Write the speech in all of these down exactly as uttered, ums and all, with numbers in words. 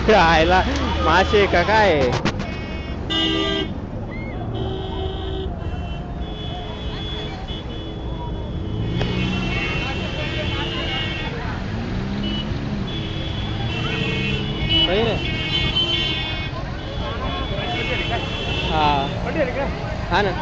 राहायला मासे का काय हा हा ना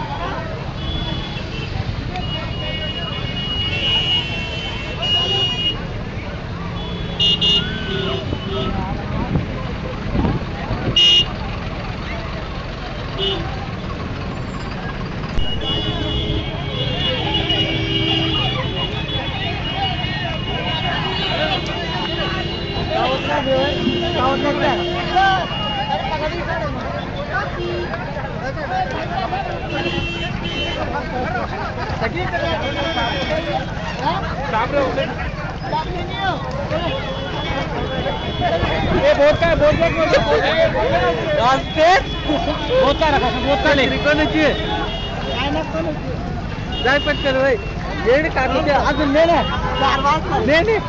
बहुत का बहुत बहुत का रखा बहुत का नहीं कोण चाहिए जाय पटकन भाई येणे काढते अजून ने ना चार वाजता ने ने